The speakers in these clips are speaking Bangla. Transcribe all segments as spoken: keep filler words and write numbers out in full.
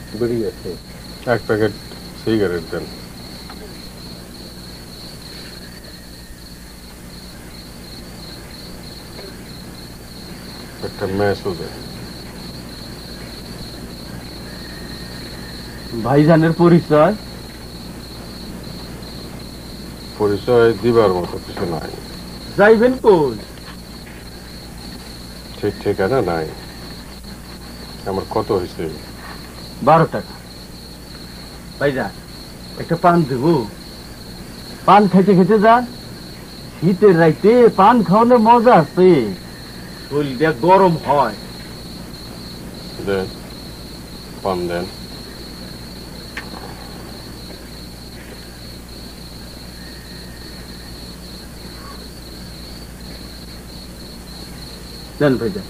বিড়ি আছে? এক প্যাকেট সিগারেট দেন। একটা ম্যাচও দেন। ভাইজানের পরিচয়? পরিচয় দিবার মতো কিছু নাই। যাইবেন কই? ঠিক ঠিকানা নাই। আমার কত হয়েছে? বারো টাকা। ভাইজান একটা পান দেবো? পান খেতে খেতে যান। শীতের রাইতে পান খাওয়ানোর মজা আছে, শরীরটা গরম হয়। দেন, পান দেন। দেন ভাইজান।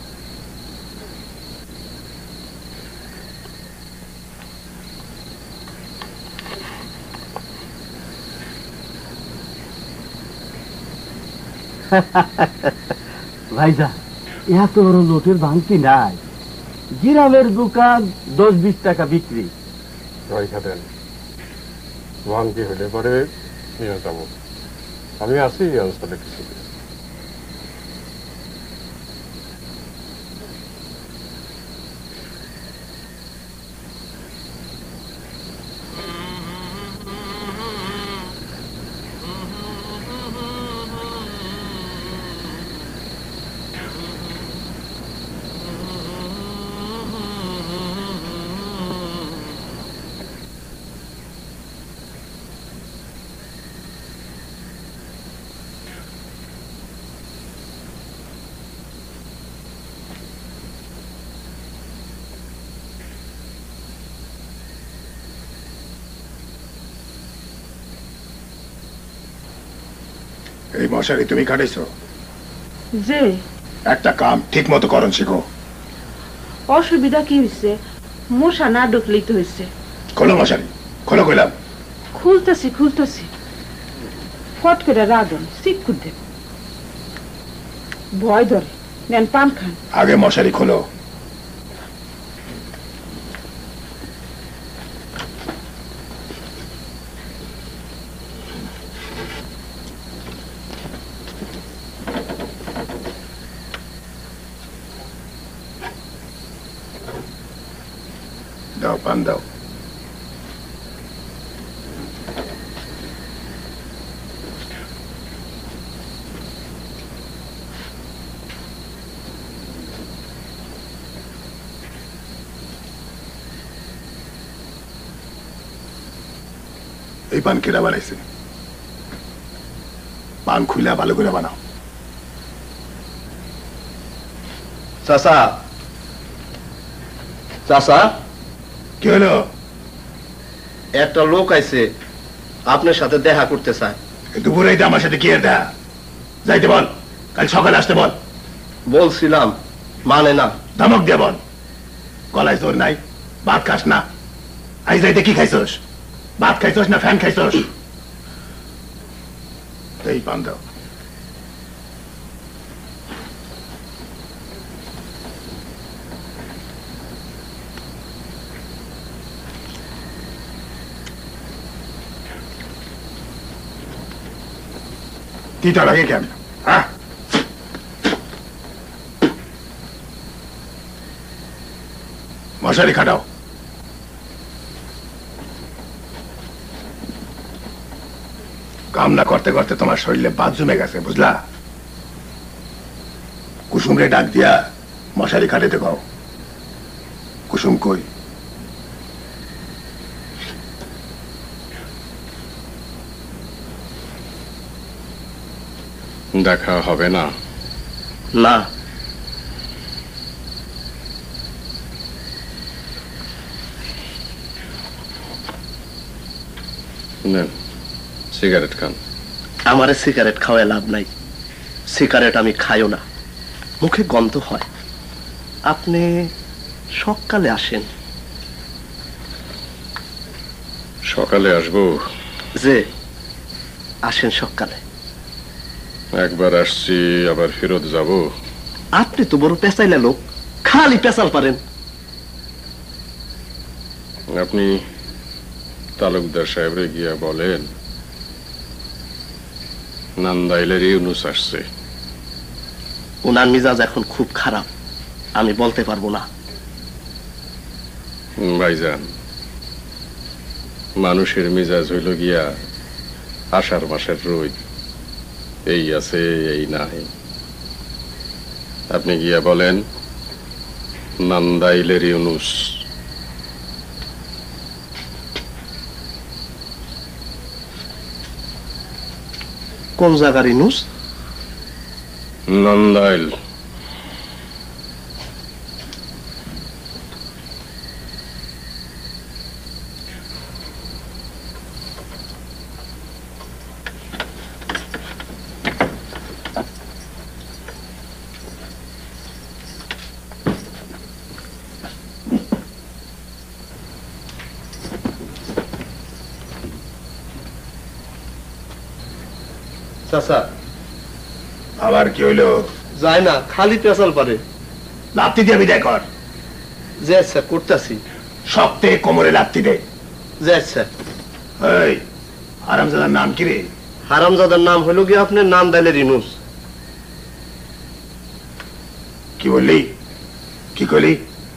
ভাইজান এত বড় লোটের ভাঙতি নাই, গ্রামের দোকান দশ বিশ টাকা বিক্রি। পয়সা দেন, ভাঙতি হলে পরে নিয়ে যাবো। আমি আছি ব্যবস্থা দেখছি। এই মশারি তুমি কাটাইছো? যে একটা কাম ঠিক মতো করন শিখো। অসুবিধা কি হয়েছে? মশা না ঢুকলেই তো হয়েছে। খোলো মশারি, খোলো কইলাম। খুলতেছি খুলতেছি, ফট করে রাধন শিক্ষুর দেব। ভয় ধরে, নেন পান খান। আগে মশারি খোলো। দাও পান দাও। এই পান কেরা বানাইছে? পান খুইলা ভালো করে বানাও। চাচা, চাচা কি হলো? একটা লোক আইছে আপনার সাথে দেখা করতে চায়। দুপুরে আমার সাথে কি দেখা? যাইতে বল, কাল সকালে আসতে বল। বলছিলাম মানে না। ধমক দিয়ে বল। গলায় জোর নাই, ভাত খাস না। আই যাইতে কি খাইছস? ভাত খাইছস না ফ্যান খাইছস? এই পান দাও। তিতা লাগে কেন? হ্যাঁ, মশারি খাটাও। কাম না করতে করতে তোমার শরীরে বাদ জমে গেছে, বুঝলা? কুসুমরে ডাক দিয়া মশারি খাটাতে কও। কুসুম কই? দেখা হবে না? না। নেন, সিগারেট খান। আমারে সিগারেট খাওয়ায় লাভ নাই। সিগারেট আমি খাইও না, মুখে গন্ধ হয়। আপনি সকালে আসেন। সকালে আসবো? যে আসেন সকালে। একবার আসছি আবার ফেরত যাব? আপনি তো বড় পেঁচাইলে লোক, খালি পেঁচাল পারেন। আপনি তালুকদার সাহেবরে গিয়া বলেন নান্দাইলের ইউনুস আসছে। ওনার মিজাজ এখন খুব খারাপ, আমি বলতে পারবো না। ভাইজান, মানুষের মিজাজ হইল গিয়া আষাঢ় মাসের রোদ, এই আছে এই নাই। আপনি গিয়া বলেন নান্দাইলের ইউনুস। কোন জায়গার ইউনুস? নান্দাইল। চাচা, আবার কি হইলো? যায় না, খালি পেঁচাল পারে। লাত্তি দিয়ে বিদায় কর। যে আচ্ছা করতেছি। শক্তে কোমরে লাত্তি দে। যে আচ্ছা। এই হারামজাদার নাম কি রে? হারামজাদার নাম হলো কি আপনার নান্দাইলের ইউনুস। কি বললি? কি করলি?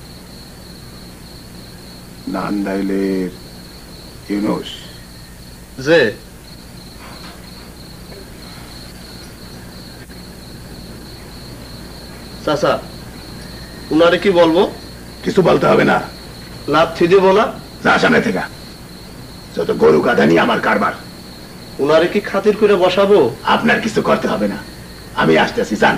নান্দাইলের ইউনুস? যে চাচা, উনারে কি বলবো? কিছু বলতে হবে না। লাথি দেবো না? যা সামনে থেকে। যত গরু গাধা নিয়ে আমার কারবার। উনারে কি খাতির করে বসাবো? আপনার কিছু করতে হবে না, আমি আসতেছি। যান।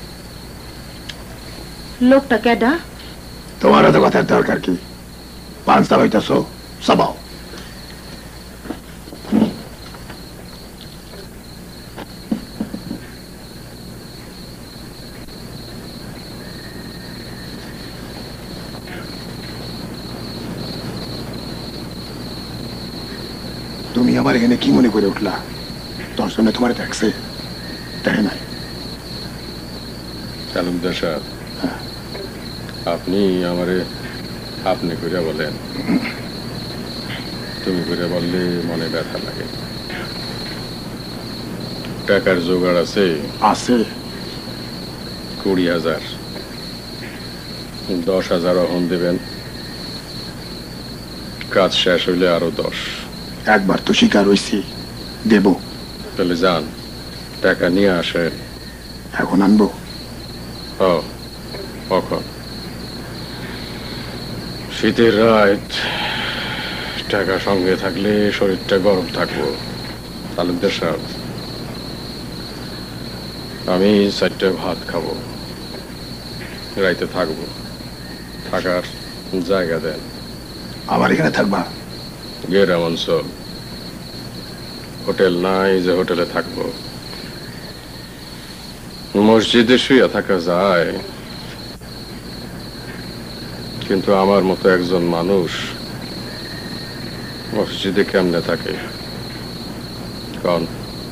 লোকটা কেডা? তোমার তো কথার দরকার কি? পাঁচটা হইতেছ সবাও। তুমি আমার এখানে কি মনে করে উঠলা? তোর জন্য তোমার দেখছে, দেখে নাই? তালুকদার সাহেব, আপনি আমারে আপনি করে বলেন, তুমি করে বললে মনে ব্যথা লাগে। টাকার জোগাড় আছে? আছে। কুড়ি হাজার দশ হাজার অহন দেবেন, কাজ শেষ হইলে আরো দশ। একবার তো শিকার হয়েছি, দেব। তাহলে যান, টাকা নিয়ে আসেন। এখন আনবো? ও কখন? শীতের রাত, টাকা সঙ্গে থাকলে শরীরটা গরম থাকবো। তালুকদার সাহেব, আমি চারটে ভাত খাবো, রাইতে থাকবো, থাকার জায়গা দেন। আমার এখানে থাকবা? গ্রাম অঞ্চল, হোটেল নাই যে হোটেলে থাকবো। মসজিদে শুয়ে থাকা যায়, কিন্তু আমার মতো একজন মানুষ মসজিদে কেমনে থাকে কারণ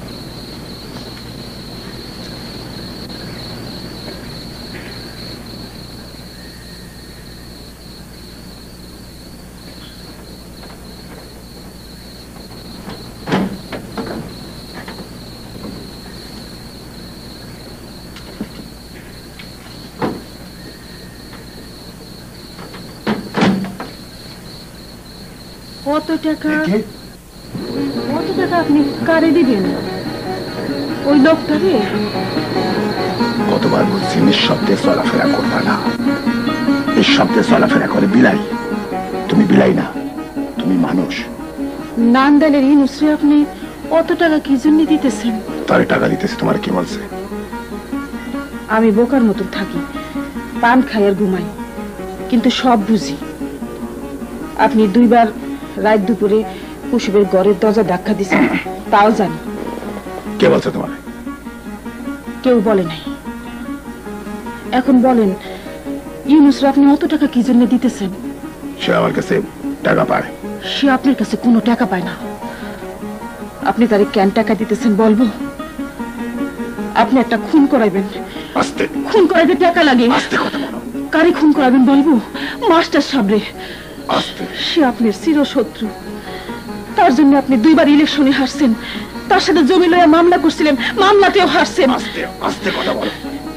কত টাকা? কত টাকা আপনি কারে দিবেন? ওই লোকটারে? কতবার বলছি নিঃশব্দে চলাফেরা করবা না। নিঃশব্দে চলাফেরা করে বিলাই। তুমি বিলাই না, তুমি মানুষ। নান্দাইলের ইউনুসরে আপনি অত টাকা কি জন্য দিতেছেন? তারে টাকা দিতেছে, তোমার কি বলছে? আমি বোকার মতন থাকি, পান খাই আর ঘুমাই, কিন্তু সব বুঝি। আপনি দুইবার রাত দুপুরে কুসুমের ঘরের দরজা ধাক্কা দিছেন, তাও জানি। কে বলছে তোমার? কেউ বলে নাই। এখন বলেন, ইউনুসরা আপনি অত টাকা কি জন্য দিতেছেন? সে আমার কাছে টাকা পায়। সে আপনার কাছে কোনো টাকা পায় না। আপনি তারে কেন টাকা দিতেছেন বলবো? আপনি একটা খুন করাইবেন। আস্তে। খুন করাইতে টাকা লাগে। আস্তে কথা বলো। কারে খুন করাবেন বলবো? মাস্টার সাহেবরে। সে আপনার চিরশত্রু। তার জন্য আপনি দুইবার ইলেকশনে হারছেন, তার সাথে জমি লইয়া মামলা করছিলেন, মামলাতেও হারছেন। আস্তে আস্তে কথা বলো।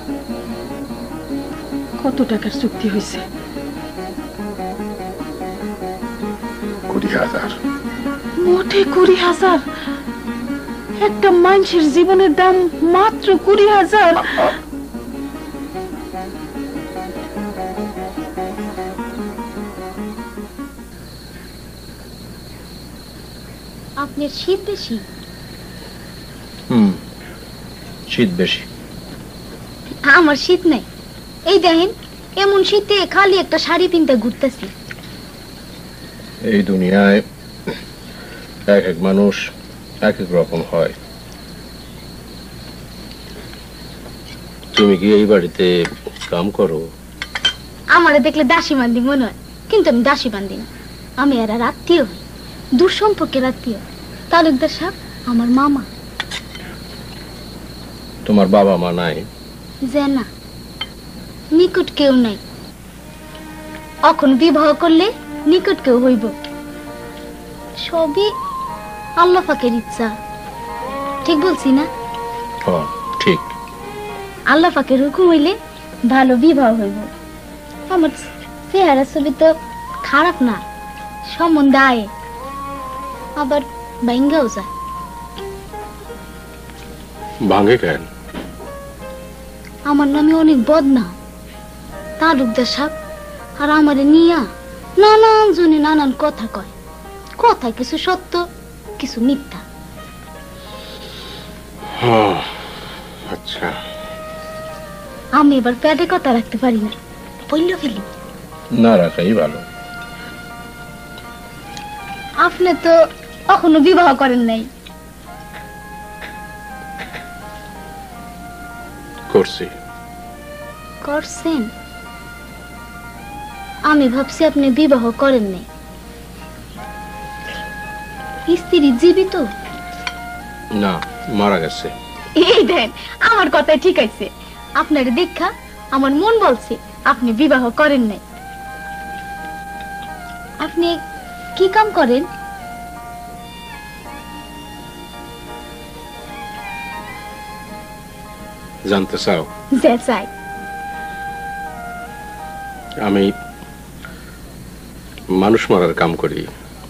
কত টাকার চুক্তি হয়েছে? কুড়ি হাজার। মোটে কুড়ি হাজার? একটা মানুষের জীবনের দাম মাত্র কুড়ি হাজার? আপনার শীত বেশি? হুম, শীত বেশি। আমার শীত নাই। এই দেখেন, এমন শীতে খালি একটা শাড়ি পিনতে ঘুরতেছি। এই দুনিয়ায় এক এক মানুষ এক এক রকম হয়। তুমি কি এই বাড়িতে কাম করো? আমারে দেখলে দাসী বান্দি মনে হয়, কিন্তু আমি দাসী বান্দি না। আমি এরা আত্মীয়, দূর সম্পর্কের আত্মীয়। তালুকদার সাহেব আমার মামা। তোমার বাবা মা নাই? যে না, নিকট কেউ নাই। এখন বিবাহ করলে নিকট কেউ হইব। সবই আল্লাহ পাকের ইচ্ছা। ঠিক বলছি না? হ্যাঁ, ঠিক। আল্লাহ পাকের হুকুম হইলে ভালো বিবাহ হইব। আমার চেহারা ছবি তো খারাপ না, সম্বন্ধ আয়, আবার ভাঙ্গাও যায়। ভাঙে কেন? আমার নামে অনেক বদনাম। তালুকদার সাহেব আর আমারে নিয়া নানান জনে নানান কথা কয়। কথা কিছু সত্য, কিছু মিথ্যা। আচ্ছা, আমি এবার পেটে কথা রাখতে পারি না, বললে ফেলি। না রাখাই ভালো। আপনি তো এখনো বিবাহ করেন নাই। করছি। করছেন? আমি ভাবছি আপনি বিবাহ করেন নাই। স্ত্রী জীবিত? না, মারা গেছে। এই দেন, আমার কথাই ঠিক আছে। আপনার দেখা আমার মন বলছে আপনি বিবাহ করেন নাই। আপনি কি কাম করেন? জানতে চাও? যে চাই। আমি মানুষ মারার কাম করি।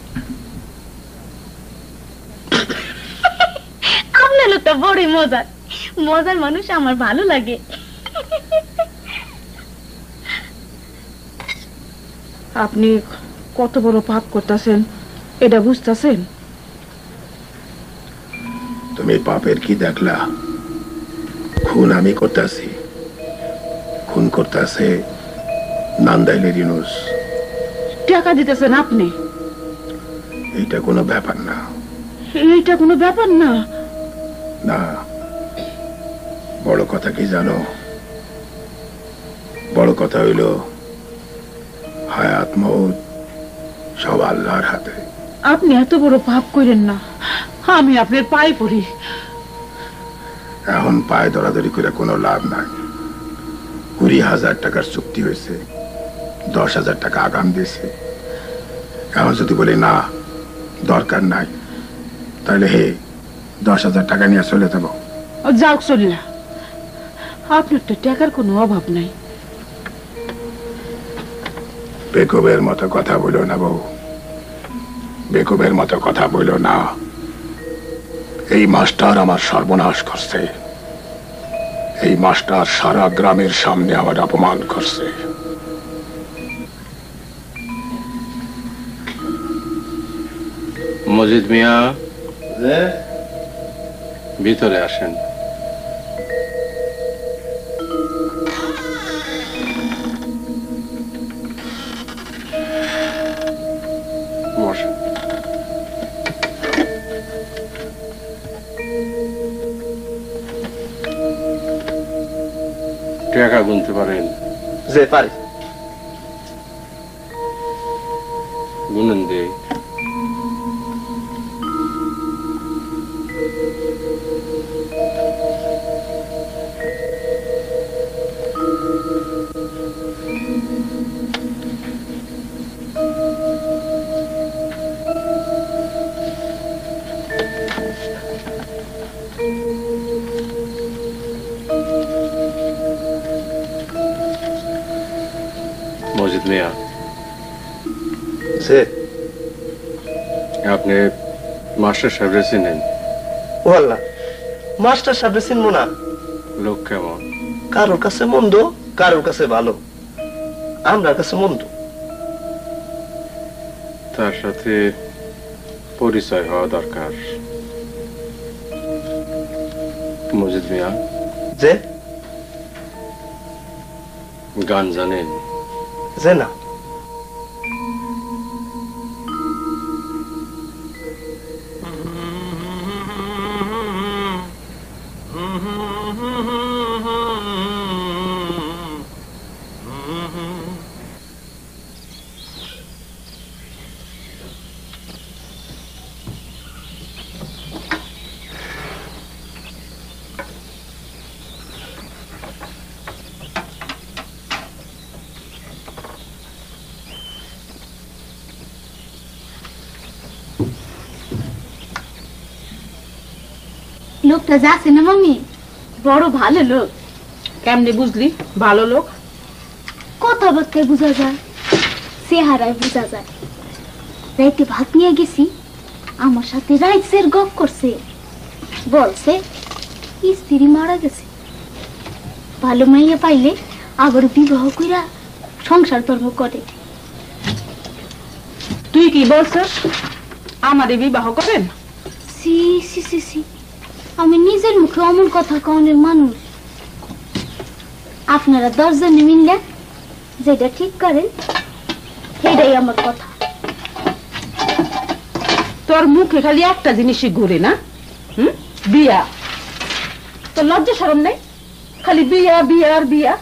আপনার লোকটা বড়ই মজার। মজার মানুষ আমার ভালো লাগে। আপনি কত বড় পাপ করতেছেন এটা বুঝতেছেন? তুমি পাপের কি দেখলা? খুন আমি করতেছি, খুন করতেছে নান্দাইলের ইউনুস। টাকা দিতেছেন আপনি? এইটা কোনো ব্যাপার না। এইটা কোনো ব্যাপার না? না, বড় কথা কি জানো? বড় কথা হইল হায়াত মউত সব আল্লাহর হাতে। আপনি এত বড় পাপ করেন না, আমি আপনার পায়ে পড়ি। এখন পায়ে দরাদরি করে কোনো লাভ নাই। কুড়ি হাজার টাকার চুক্তি হয়েছে, দশ হাজার টাকা আগাম দিয়েছে। এখন যদি বলি না দরকার নাই, তাহলে হে দশ হাজার টাকা নিয়ে চলে যাব। যাও চললা, আপনার তো টাকার কোনো অভাব নাই। বেকুবের মতো কথা বলো না বউ, বেকুবের মতো কথা বলো না। এই মাস্টার আমার সর্বনাশ করছে। এই মাস্টার সারা গ্রামের সামনে আমার অপমান করছে। মজিদ মিয়া, ভিতরে আসেন। বসেন। টাকা গুনতে পারেন? যে পারি। গুনেন দে। আপনি মাস্টার সাহেব চিনেন? ও আল্লাহ, মাস্টার সাহেব চিনবো না? লোক কেমন? কারোর কাছে মন্দ, কারোর কাছে ভালো, আমরা কাছে মন্দ। তার সাথে পরিচয় হওয়া দরকার। মজিদ মিয়া, যে গান জানেন? যে না। লোকটা যাচ্ছে না মামি, বড় ভালো লোক। কেমনে বুঝলি ভালো লোক? কথাবার্তায় বোঝা যায়, চেহারায় বোঝা যায়। রাইতে ভাত নিয়ে গেছি, আমার সাথে রাইতের গপ করছে, বলছে স্ত্রী মারা গেছে, ভালো মাইয়া পাইলে আবার বিবাহ কইরা সংসার ধর্ম করে। তুই কি বলছিস আমারে বিবাহ করেন? সি সি সি সি, আমি নিজের মুখে অমন কথা কনের মানুষ? আপনারা দশজনে মিললে যেটা ঠিক করেন সেটাই আমার কথা। তোর মুখে খালি একটা জিনিসই ঘুরে না, হুম, বিয়া। তোর লজ্জা শরম নেই? খালি বিয়া বিয়া আর বিয়া।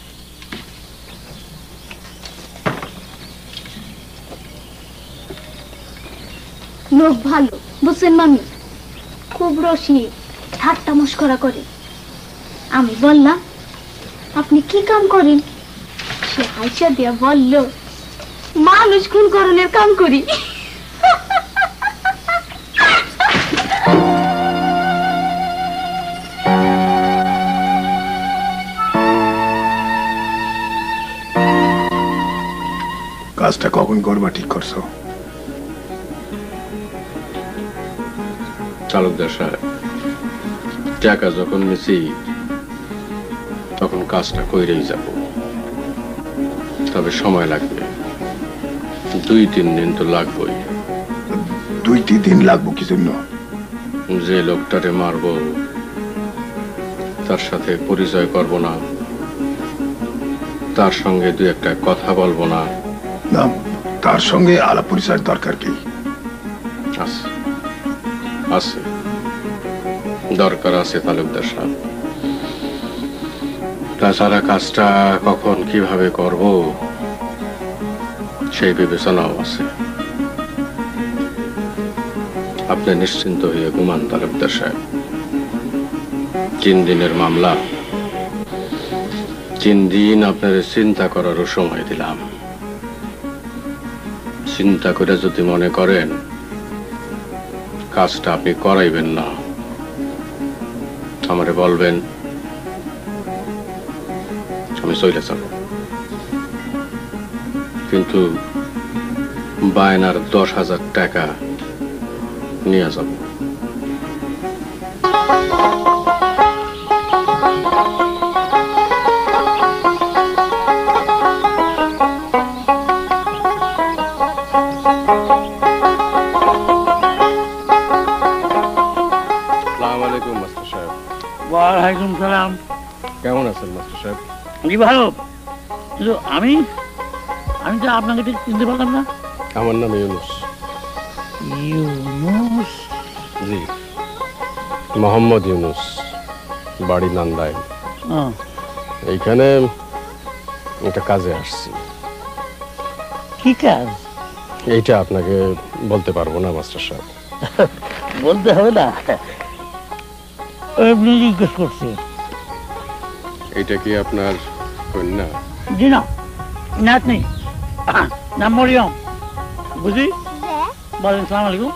লোক ভালো, বুঝছেন মামি, খুব রসিক, ঠাট্টা মস্করা করে। আমি বললাম আপনি কি কাম করেন? সে হাইসা দিয়া বলল মানুষ খুন করণের কাম করি। কাজটা কখন করবা ঠিক করছো? তালুকদার সাহেব, টাকা যখন নিছি তখন কাজটা কইরেই যাব, তবে সময় লাগবে, দুই তিন দিন তো লাগবেই। দুই তিন দিন লাগবো কি জন্য? যে লোকটারে মারবো তার সাথে পরিচয় করব না, তার সঙ্গে দু একটা কথা বলবো না। না, তার সঙ্গে আলাপ পরিচয়ের দরকার কি? আছে আছে দরকার আছে তালুকদার সাহেব। তাছাড়া কাজটা কখন কিভাবে করব সেই বিবেচনাও আছে। আপনি নিশ্চিন্ত হয়ে ঘুমান তালুকদার সাহেব। তিন দিনের মামলা, তিন দিন আপনার চিন্তা করারও সময় দিলাম। চিন্তা করে যদি মনে করেন কাজটা আপনি করাইবেন না, আমারে বলবেন, আমি চলে যাব। কিন্তু বায়নার দশ হাজার টাকা নিয়ে যাব। ওয়ালাইকুম সালাম। কেমন আছেন মাস্টার সাহেব? জি ভালো, কিন্তু আমি আমি তো আপনাকে ঠিক চিনতে পারলাম না। আমার নাম ইউনুস। ইউনুস? জি, মোহাম্মদ ইউনুস, বাড়ি নান্দায়। এইখানে একটা কাজে আসছি। কি কাজ? এইটা আপনাকে বলতে পারবো না মাস্টার সাহেব। বলতে হবে না, এমনি জিজ্ঞেস করছি। এইটা কি আপনার কন্যা? জি না, নাতনি, নাম মরিয়ম। বুঝি? বলেন সালাম আলাইকুম।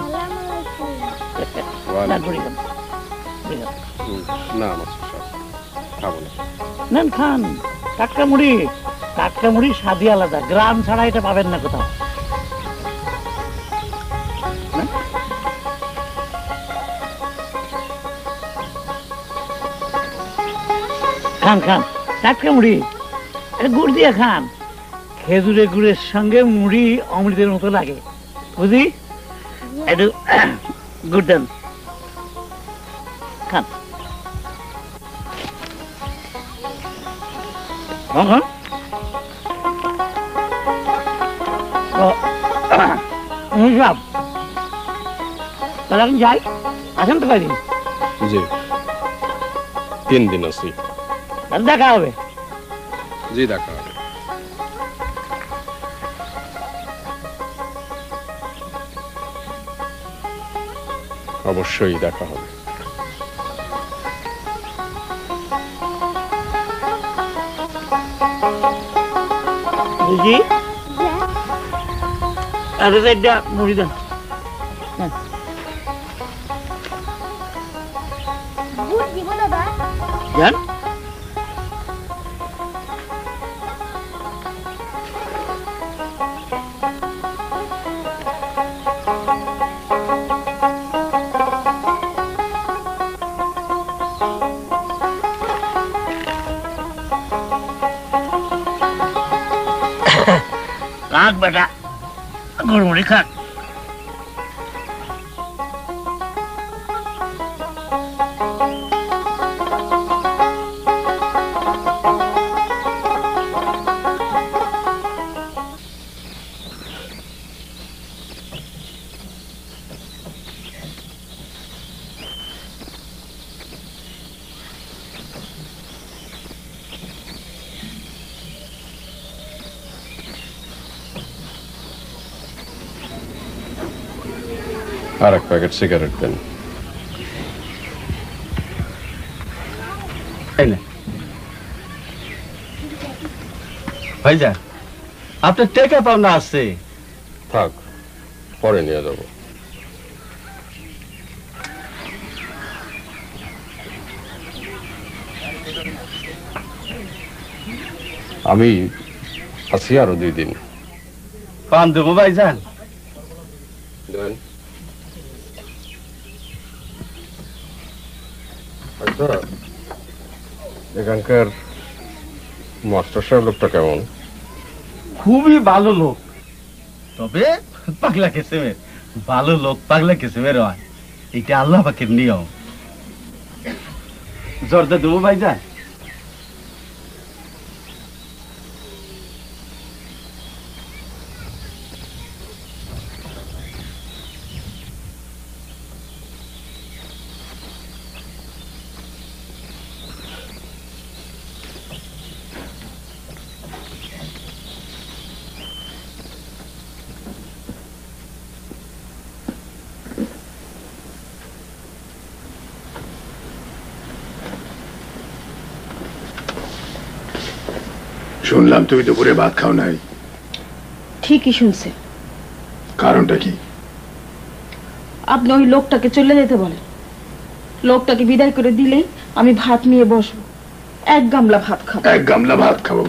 না মাস্টার সাহেব, খাবো না। নেন খান, টাটকা মুড়ি। টাটকা মুড়ি স্বাদই আলাদা, গ্রাম ছাড়া এটা পাবেন না কোথাও। খান খান টাটকা মুড়ি, এটা গুড় দিয়ে খান। খেজুরের গুড়ের সঙ্গে মুড়ি অমৃতের মতো লাগে, বুঝি? একটু গুড় দেন, খান। খান তাহলে আমি যাই, আসেন তো কয়দিন? জি, তিন দিন আছি। দেখা হবে। জি, দেখা হবে। অবশ্যই দেখা হবে। বুঝি আরে একটা মুড়ি দেন। যান খাক বেটা, গুড়মুড়ি খাক। আর এক প্যাকেট সিগারেট দেন। ভাইজান, আপনার টাকা পাওনা আছে। থাক, পরে নিয়ে যাব। আমি আছি আরো দুই দিন। পান দেবো ভাইজান? দেন। আচ্ছা, এখানকার মাস্টার সাহেব লোকটা কেমন? খুবই ভালো লোক, তবে পাগলা কিসিমের। ভালো লোক পাগলা কিসিমের হয়, এটা আল্লাহ পাকের নিয়ম। জর্দা দেবো ভাইজান? শুনলাম তুই দুপুরে ভাত খাও নাই। ঠিকই শুনছে। কারণটা কি? আপনি ওই লোকটাকে চলে যেতে বলেন। লোকটাকে বিদায় করে দিলেই আমি ভাত নিয়ে বসবো, এক গামলা ভাত খাবো। এক গামলা ভাত খাবো?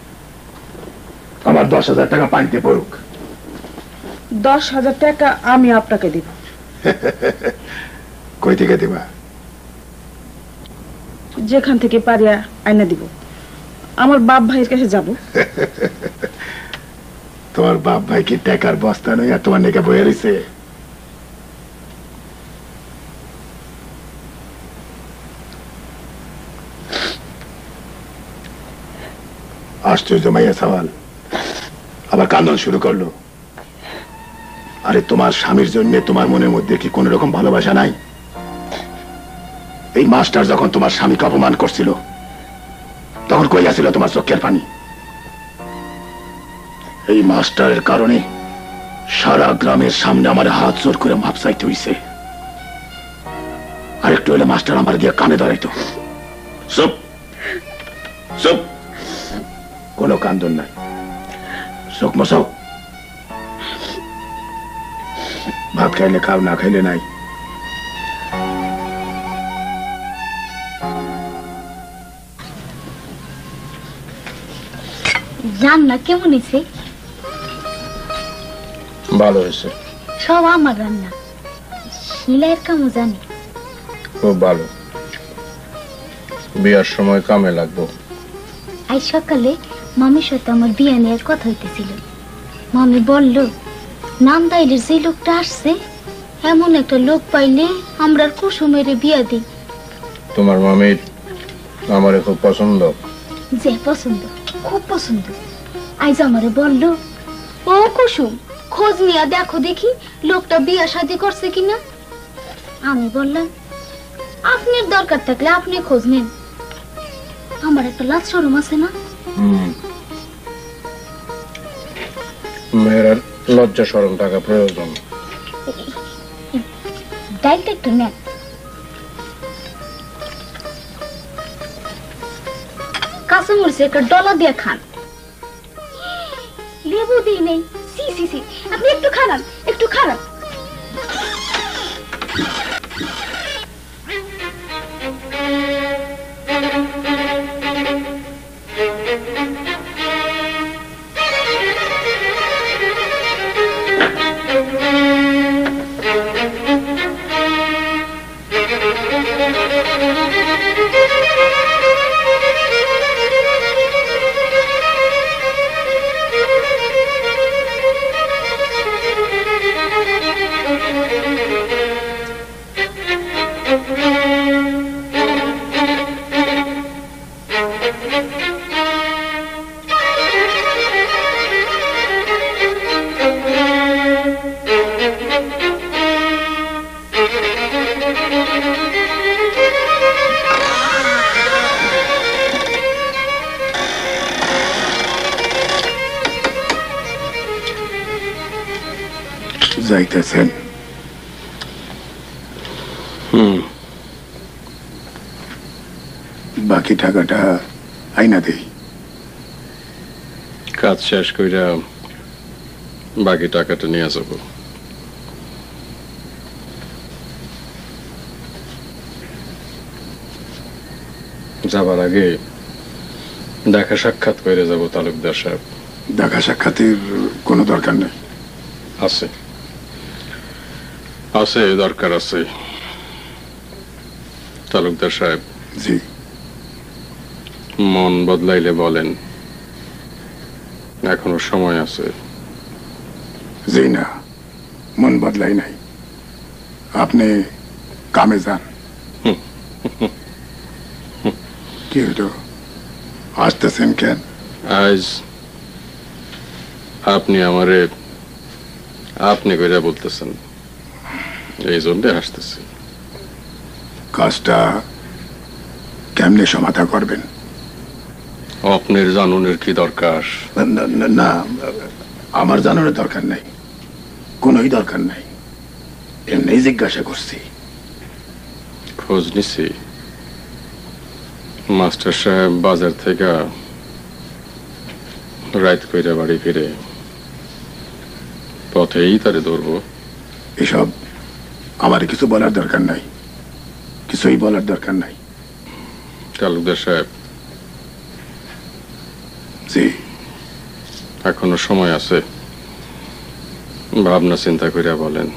আমার দশ হাজার টাকা পানিতে পড়ুক। দশ হাজার টাকা আমি আপনাকে দিব। কই থেকে দিবা? যেখান থেকে পারিয়া আইনা দিব। আমার বাপ ভাইয়ের কাছে যাব। তোমার বাপ ভাই কি টাকার বস্তা নয় আর তোমার নেকে বয়ে রয়েছে? আশ্চর্য মাইয়া সওয়াল, আবার কান্দন শুরু করলো। আরে তোমার স্বামীর জন্য তোমার মনের মধ্যে কি কোন রকম ভালোবাসা নাই? এই মাস্টার যখন তোমার স্বামীকে অপমান করছিল তখন কই আসছিল তোমার চোখের পানি? এই মাস্টারের কারণে সারা গ্রামের সামনে আমার হাত জোর করে মাপ চাইতে হইছে। আরেকটু হলে মাস্টার আমার দিয়ে কানে ধরাইতো। চুপ চুপ, কোনো কান্দন নাই। চোখ মশাও, ভাত খাইলে খাও, না খাইলে নাই। রান্না কেমন হয়েছে? ভালো হয়েছে। সব আমার রান্না, শিলাইয়ের কামও জানি। খুব ভালো। বিয়ার সময় কামে লাগবো। আজ সকালে মামির সাথে আমার বিয়ে নিয়ে কথা হইতেছিল। মামি বলল নান্দাইলের যে লোকটা আসছে এমন একটা লোক পাইলে আমরা কুসুমের বিয়া দিই। তোমার মামির আমারে খুব পছন্দ। যে পছন্দ, খুব পছন্দ। আজ আমারে বলল, ও কুসুম খোঁজ নিয়ে দেখো দেখি লোকটা বিয়া শাদী করছে কিনা। আমি বললাম আপনার দরকার থাকলে আপনি খোঁজ নেন, আমার একটা লাজ শরম আছে না। হুম, মেয়ের লজ্জা শরম থাকা প্রয়োজন। ডাইরেক্ট একটু নেন। কাঁচামরিচে একটা ডলা দিয়ে খান। লেবু দিই নেই। সি সি সি আপনি একটু খারাপ, একটু খারাপ। যাইতেছেন? হুম, বাকি টাকাটা আইনা দেই। কাজ শেষ কইরা বাকি টাকাটা নিয়ে যাবো। যাবার আগে দেখা সাক্ষাৎ করে যাব তালুকদার সাহেব। দেখা সাক্ষাতের কোনো দরকার নেই। আছে আছে দরকার আছে। তালুকদার সাহেব, জি। মন বদলাইলে বলেন, এখনো সময় আছে। জি না, মন বদলাই নাই। আপনি কামে যান। কি হলো, আসতেছেন কেন? আজ আপনি আমারে আপনি কইরা বলতেছেন, এই জন্যে আসতেছি। কাজটা কেমনে সমাধা করবেন? আপনার জানুনের কি দরকার? না, না, না, আমার জানানোর দরকার নাই, কোনোই দরকার নাই। এমনি জিজ্ঞাসা করছি। খোঁজ নিছি, মাস্টার সাহেব বাজার থেকে রাত কইরা বাড়ি ফিরে পথেই তারে ধরবো। এসব আমার কিছু বলার দরকার নাই, কিছুই বলার দরকার নাই। তালুকদার সাহেব, জি। এখনো সময় আছে, ভাবনা চিন্তা করিয়া বলেন।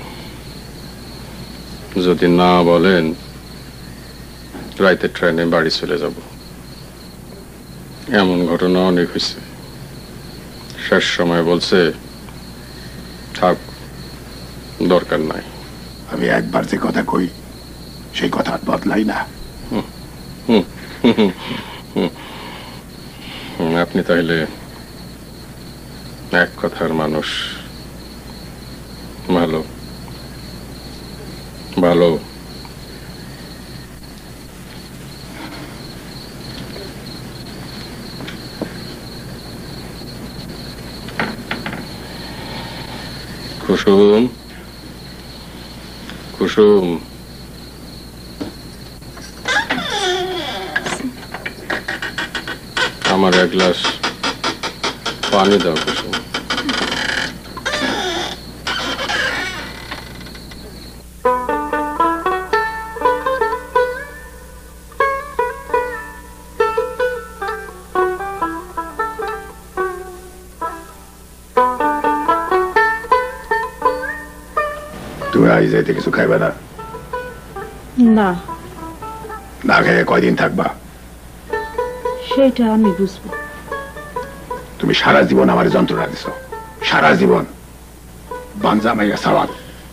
যদি না বলেন, রাইতের ট্রেনে বাড়ি চলে যাব। এমন ঘটনা অনেক হয়েছে। শেষ সময় বলছে থাক, দরকার নাই। আমি একবার যে কথা কই সেই কথা বদলাই না। আপনি তাহলে এক কথার মানুষ। ভালো ভালো। কুসুম, কুসুম, আমার এক গ্লাস পানি দাও কুসুম। তুমি আজ যাইতে কিছু খাইবে না? না। না খেয়ে কয়দিন থাকবা? সেটা আমি বুঝবো। তুমি সারা জীবন আমার যন্ত্রণা দিছ, সারা জীবন। বাঞ্জা মাইয়া সওয়াল।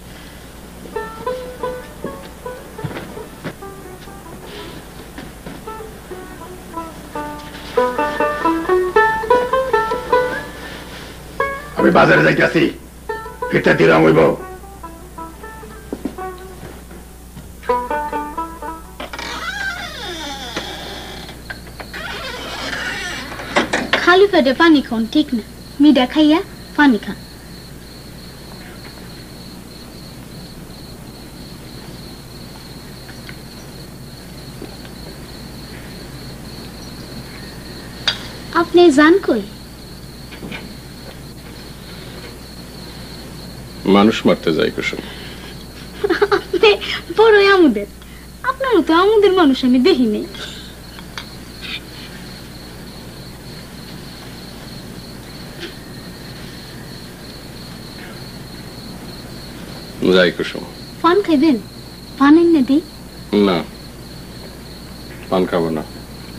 আমি বাজারে যাইতেছি, ফিরতে দিলাম হইব। খালি পেটে পানি খান ঠিক না, মিডা খাইয়া পানি খান। আপনি যান কই? মানুষ মারতে যাই কুসুম। আপনি বড়ই আমুদের, আপনারও তো আমুদের মানুষ আমি দেখিনি। যাই কুসুম। পান খাইবেন? পান এনে দিই? না, পান খাবো না।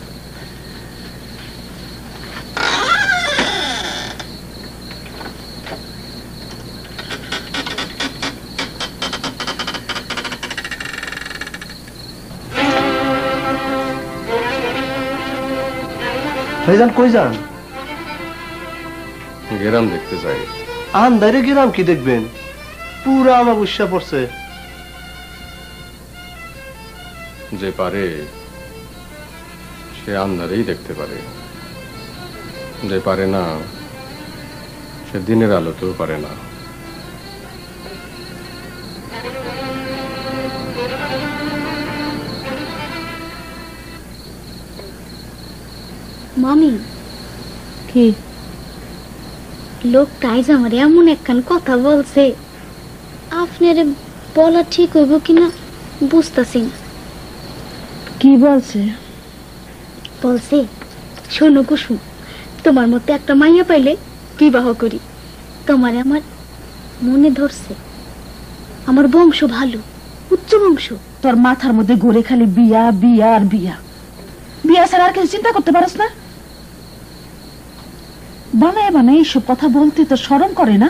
ভাইজান কই যান? গ্রাম দেখতে যাই। আন্দারে গ্রাম কি দেখবেন? পুরা আমার উৎসা পড়ছে। যে পারে সে আন্ধারেই দেখতে পারে, যে পারে না সে দিনের আলোতেও পারে না। মামি কি লোকটা আইজ আমার এমন একখান কথা বলছে, আপনার বলা ঠিক হইব কিনা বুঝতেছি না। কি বলছে? বলছে, শোনো কুসুম, তোমার মতো একটা মাইয়া পাইলে বিবাহ করি। তোমার আমার মনে ধরছে, আমার বংশ ভালো, উচ্চ বংশ। তোর মাথার মধ্যে ঘুরে খালি বিয়া বিয়া আর বিয়া, বিয়া ছাড়া আর কিছু চিন্তা করতে পারস না? বানায় বানায় এইসব কথা বলতে তো শরম করে না?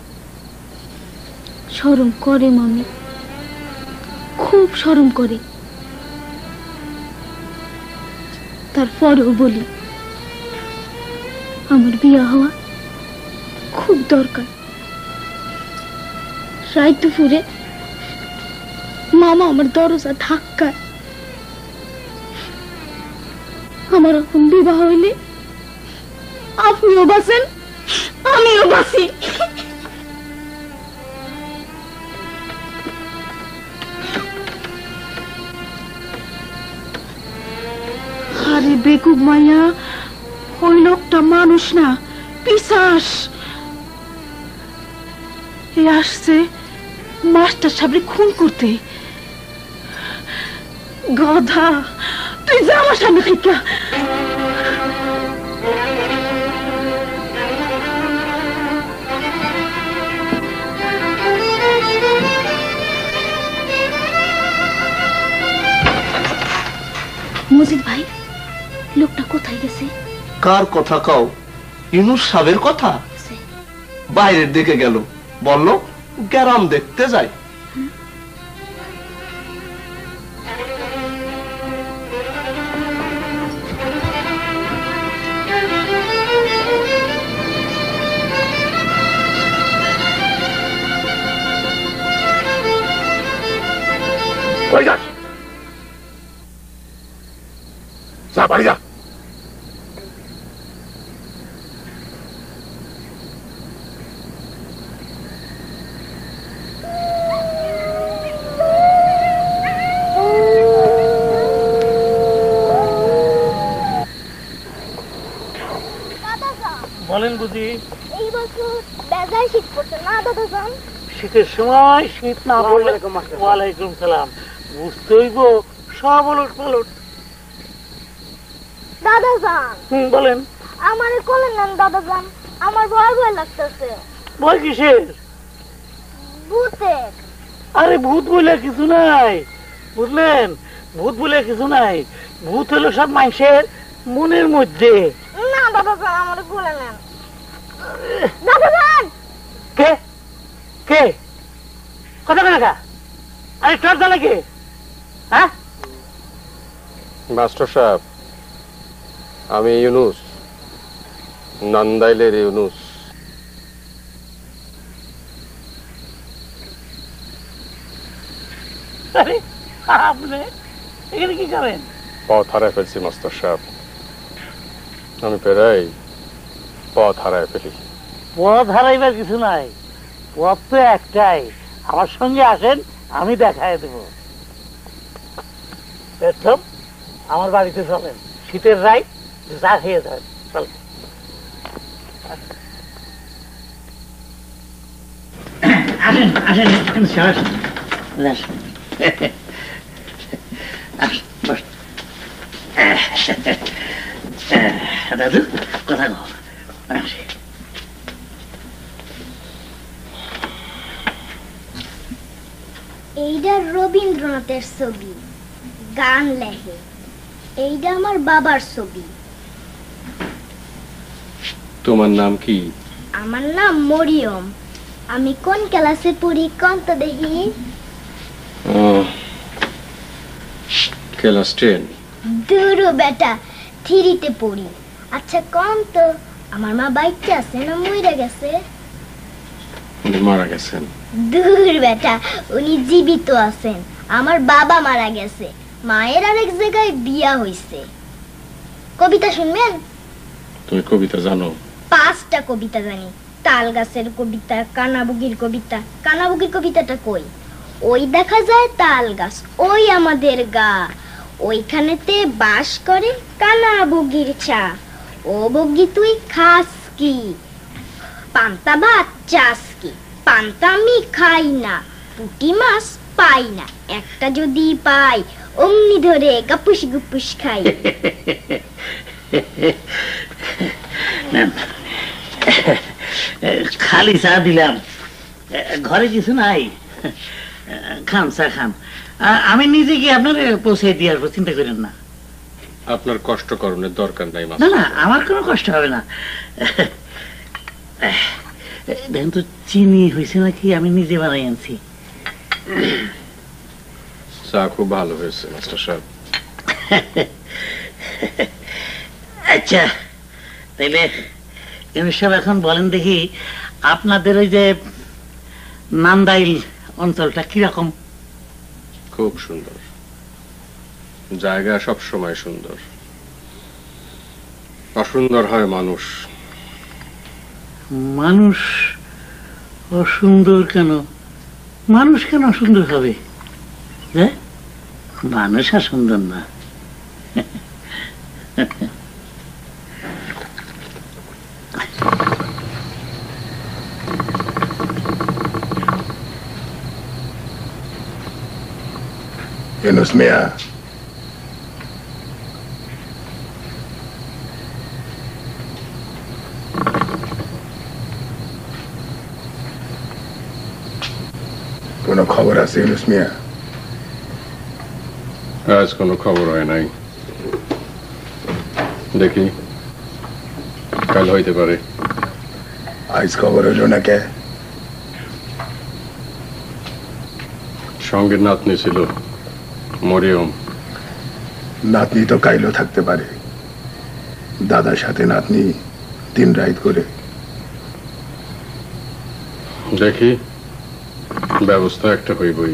শরম করে মামি, খুব শরম করে। তারপরেও বলি, আমার বিয়া হওয়া খুব দরকার। রাত দুপুরে মামা আমার দরজা ধাক্কায়। আমার এখন বিবাহ হইলে আপনিও বাঁচেন, আমিও বাঁচি। আরে বেকুব মাইয়া, ওই লোকটা মানুষ না, পিশাচ। এ আসছে মাস্টার সাহেবরে খুন করতে। গধা, তুই যা আমার সামনে থেকে। মজিদ ভাই, লোকটা কোথায় গেছে? কার কথা কও? ইনুস সাহেবের কথা। বাইরের দিকে গেল, বললো গ্রাম দেখতে যায়। কই যাস? যা বাড়ি যা। বলেন বুঝি, এই বছর বেজায় শীত পড়ছে না দাদা যান? শীতের সময় শীত না পড়লে। ওয়ালাইকুম সালাম। বুঝতে হইব সব ওলট পালট। দাদা যান হুম বলেন। আমার কোলে নেন দাদা যান, আমার ভয় ভয় লাগতেছে। ভয় কিসের? ভূতের। আরে ভূত বলে কিছু নাই, বুঝলেন? ভূত বলে কিছু নাই। ভূত হলো সব মানুষের মনের মধ্যে। না দাদা যান আমার কোলে নেন। দাদা যান কে কে কথা বলে না? আরে তোর জানা কে? হ্যাঁ মাস্টার সাহেব, আমি ইউনুস, নান্দাইলের ইউনুস। আরে আপনি এখানে কি করেন? পথ হারায় ফেলছি মাস্টার সাহেব, আমি প্রায় পথ হারায় ফেলি। পথ হারাইবার কিছু নাই, পথ তো একটাই। আমার সঙ্গে আসেন, আমি দেখায় দেব। প্রথম আমার বাড়িতে চলেন, শীতের রাই চা খেয়ে যান। চলেন। আসেন আসেন স্যার, দাদু কথা কও। এইটা রবীন্দ্রনাথের ছবি, গান লেখে। এইটা আমার বাবার ছবি। তোমার নাম কি? আমার নাম মরিয়ম। আমি কোন ক্লাসে পড়ি কোন তো দেখি? Class ten. দূর বেটা, থ্রিতে পড়ি। আচ্ছা কোন তো আমার মা বাইকে আছে না মইরা গেছে? মারা গেছেন। দূর বেটা, উনি জীবিত আছেন। আমার বাবা মারা গেছে, মায়ের আরেক জায়গায় বিয়া হইছে। কবিতা শুনবেন? তুমি কবিতা জানো? পাঁচটা কবিতা জানি। তাল গাছের কবিতা, কানাবুগির কবিতা। কানাবুগির কবিতাটা কই? ওই দেখা যায় তাল গাছ, ওই আমাদের গা, ওইখানেতে বাস করে কানাবুগির ছা। ও বগি তুই খাস কি? পান্তা ভাত চাস কি? পান্তা আমি খাই না, পুঁটি মাছ পাই না, একটা যদি পাই অমনি ধরে গাপুস গুপুস খাই। খালি চা দিলাম, ঘরে কিছু নাই। খান চা খান, আমি নিজে গিয়ে আপনার পৌঁছে দিয়ে আসবো, চিন্তা করেন না। আপনার কষ্ট করণের দরকার নাই। না না, আমার কোনো কষ্ট হবে না। দেখেন তো চিনি হয়েছে নাকি, আমি নিজে বানাই আনছি। চা খুব ভালো হয়েছে মাস্টার সাহেব। আচ্ছা তাইলে সব এখন বলেন দেখি, আপনাদের ওই যে নান্দাইল অঞ্চলটা কিরকম? খুব সুন্দর জায়গা, সব সময় সুন্দর। অসুন্দর হয় মানুষ। মানুষ অসুন্দর কেন? মানুষ কেন অসুন্দর হবে? মানুষ আর সুন্দর না। ইউনুস মিয়া, কোনো খবর আছে ইউনুস মিয়া? আজ কোনো খবর হয় নাই, দেখি কাল হইতে পারে। আজ খবর হইল না কে? সঙ্গে নাতনি ছিল মরিয়ম। নাতনি তো কাইলো থাকতে পারে, দাদার সাথে নাতনি দিন রাত করে। দেখি ব্যবস্থা একটা হইবই।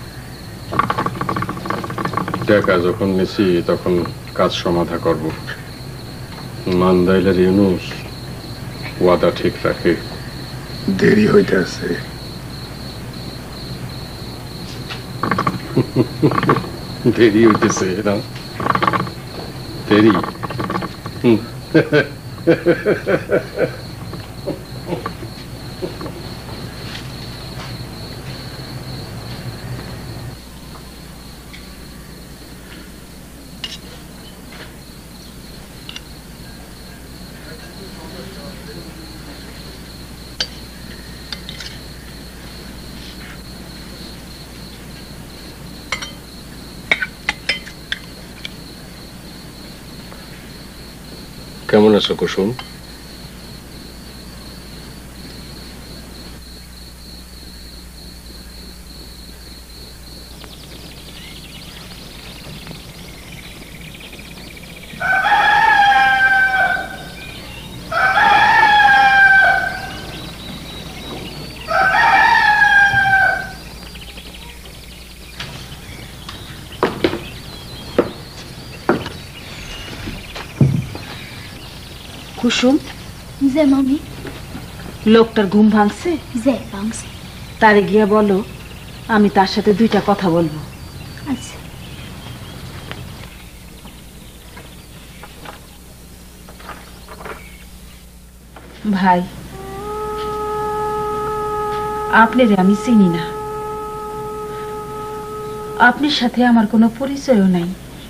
টাকা যখন নিছি তখন কাজ সমাধা করব। নান্দাইলের ইউনুস ওয়াদা ঠিক রাখে। দেরি হইতে আছে। দেরি হইতেছে না? দেরি কেমন আছো কুসুম? কুসুম, যে মামি, লোকটার ঘুম ভাঙছে? যে ভাঙছে। তারে গিয়া বলো আমি তার সাথে দুইটা কথা বলবো। আচ্ছা। ভাই, আপনারে আমি চিনি না, আপনার সাথে আমার কোনো পরিচয়ও নাই,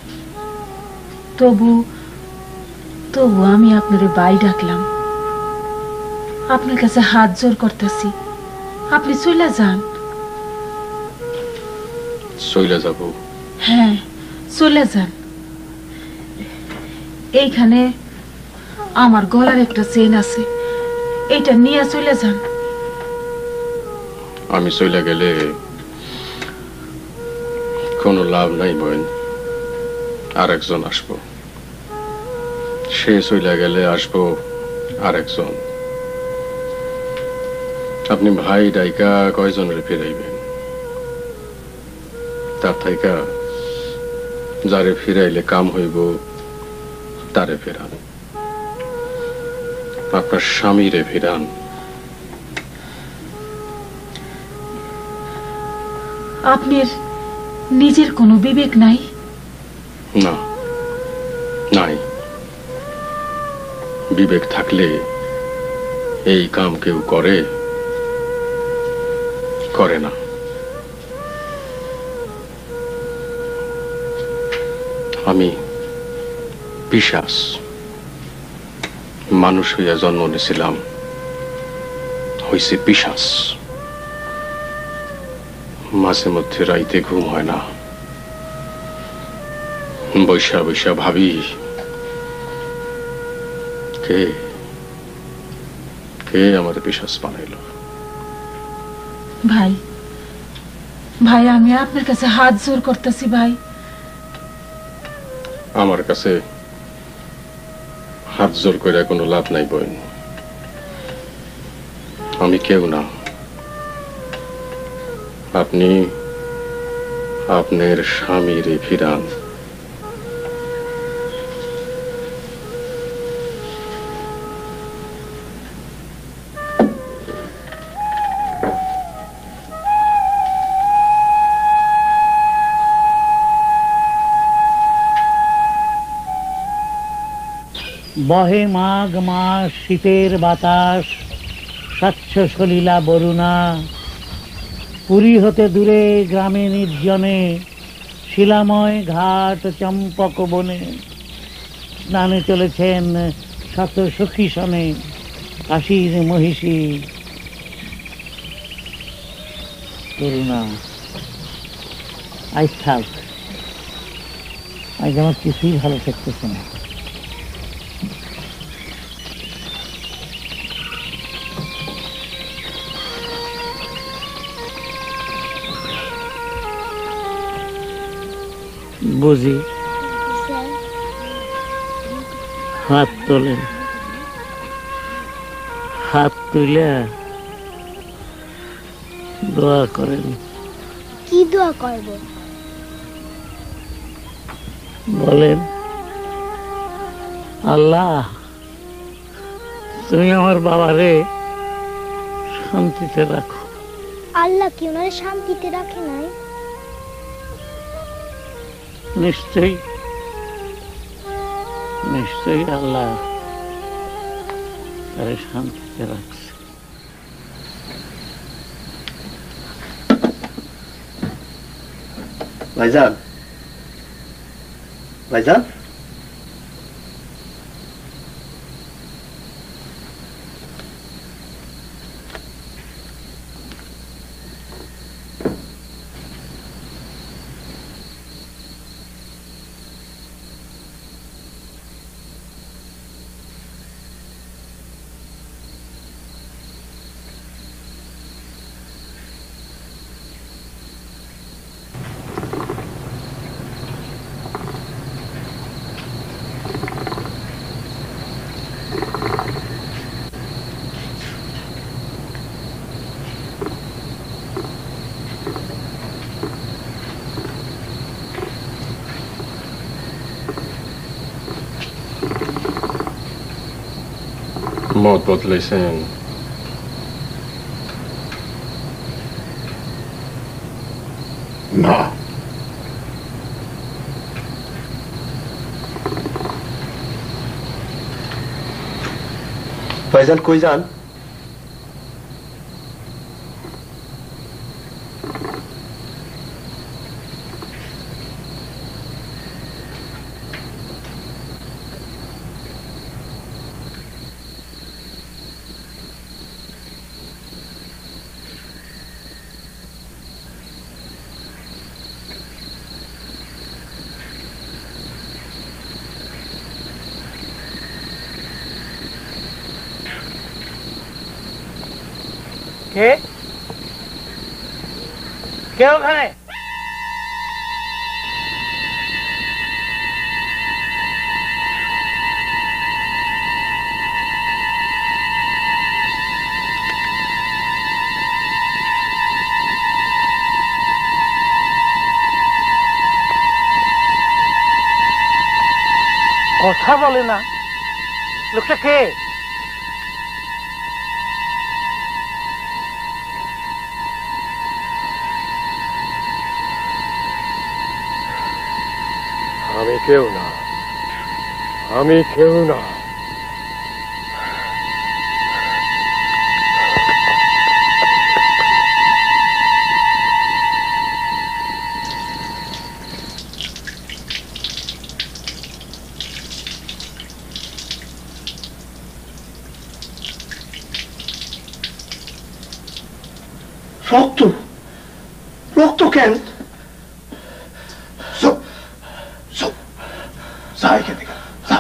তবু তবু আমি আপনারে ভাই ডাকলাম। আপনার কাছে হাত জোর করতেছি, আপনি চলে যান। চলে যাব? হ্যাঁ, চলে যান। এইখানে আমার গলার একটা চেন আছে, এইটা নিয়ে চলে যান। আমি চলে গেলে কোনো লাভ নাই বোন, আর একজন আসবো। সে চলে গেলে আসবো আর একজন। আপনি ভাই ডাইকা কয়জনের ফিরাইবেন? তার থাইকা যারে ফিরাইলে কাম হইব তারে ফেরান, আপনার স্বামীরে ফিরান। আপনার নিজের কোনো বিবেক নাই? না, নাই। বিবেক থাকলে এই কাম কেউ করে? করে না। আমি পিশাচ, মানুষ হইয়া জন্ম নিয়েছিলাম, হইছে পিশাচ। মাঝে মধ্যে রাইতে ঘুম হয় না, বৈশা বৈশা ভাবি কে কে আমার পিশাচ বানাইল। ভাই, ভাই আমি আপনার কাছে হাত জোর করতেছি ভাই। আমার কাছে হাত জোর করে কোনো লাভ নাই বোন, আমি কেউ না। আপনি আপনার স্বামীরে ফিরান। বহে মাঘ মাস, শীতের বাতাস, স্বচ্ছ সলিলা বরুণা। পুরী হতে দূরে গ্রামে নির্জনে, শিলাময় ঘাট চম্পক বনে, স্নানে চলেছেন শত সখী সনে, কাশীর মহিষী করুণা। আজ থাক, আজ আমার কিছুই ভালো থাকতেছে না। বুঝি হাত তোলেন, হাত তুলে দোয়া করেন। কি দোয়া করব? বলেন, আল্লাহ তুমি আমার বাবারে শান্তিতে রাখো। আল্লাহ কি ওনারে শান্তিতে রাখে নাই? নিশ্চয়ই নিশ্চয়ই আল্লাহ তারে শান্তিতে রাখছে। ভাইজান, ভাইজান, মত বদলাইছেন? না, ভাইজান কই যান? কে কে ওখানে? কথা বলে না, লোকটা কে? আমি কেউ না, আমি কেউ না। রক্ত? রক্ত কেন? চুপ চুপ, যা এখান থেকে, যা।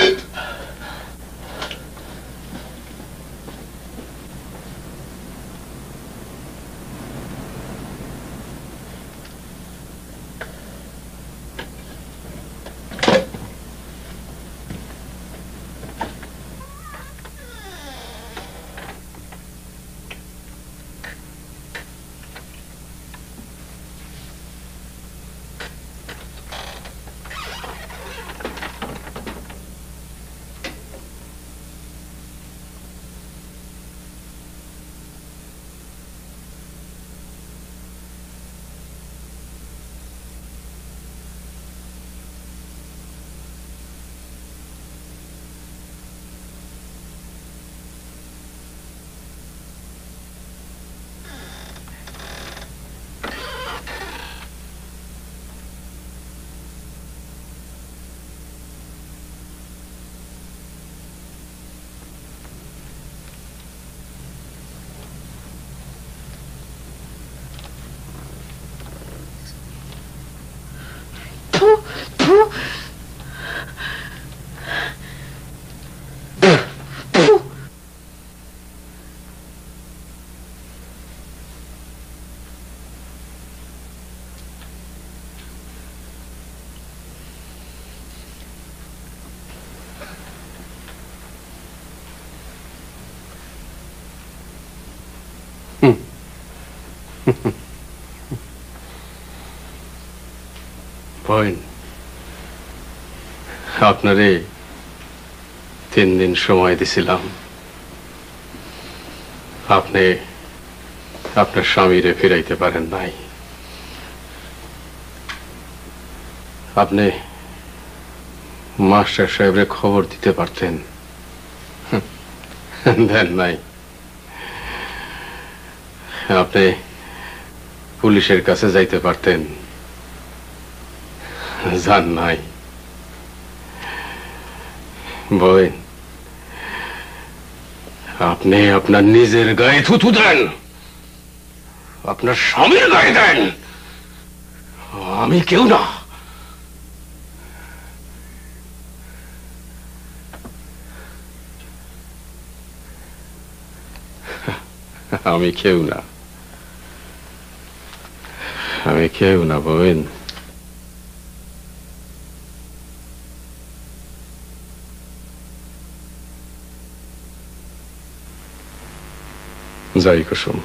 পয়েন্ট, আপনারে তিন দিন সময় দিছিলাম, আপনি আপনার স্বামীরে ফিরাইতে পারেন নাই। আপনি মাস্টার সাহেবরে খবর দিতে পারতেন, দেন নাই। আপনি পুলিশের কাছে যাইতে পারতেন, যান নাই। বলেন, আপনি আপনার নিজের গায়ে থুতু দেন, আপনার স্বামীর গায়ে দেন। আমি কেউ না, আমি কেউ না, আমি কেউ না। বলেন, যাই কুসুম,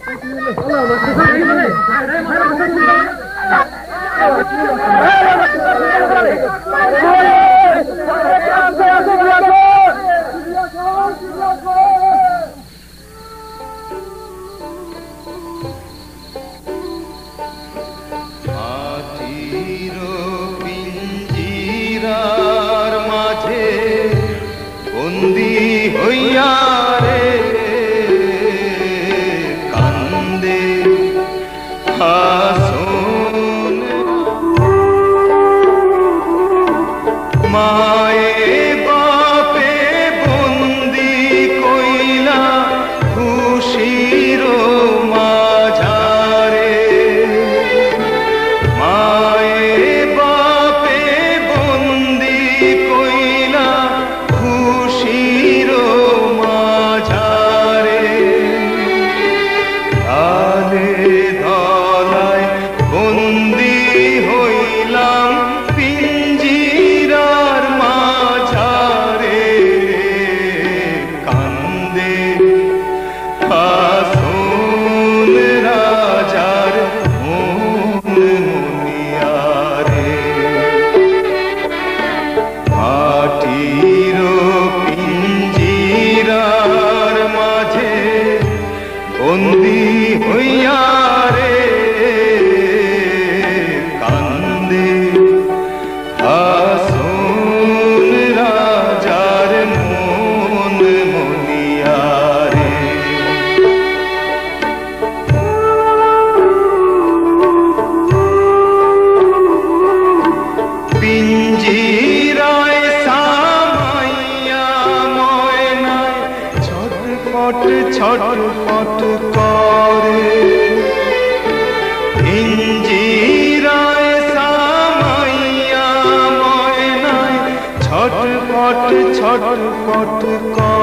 ছটপট ছটপট করে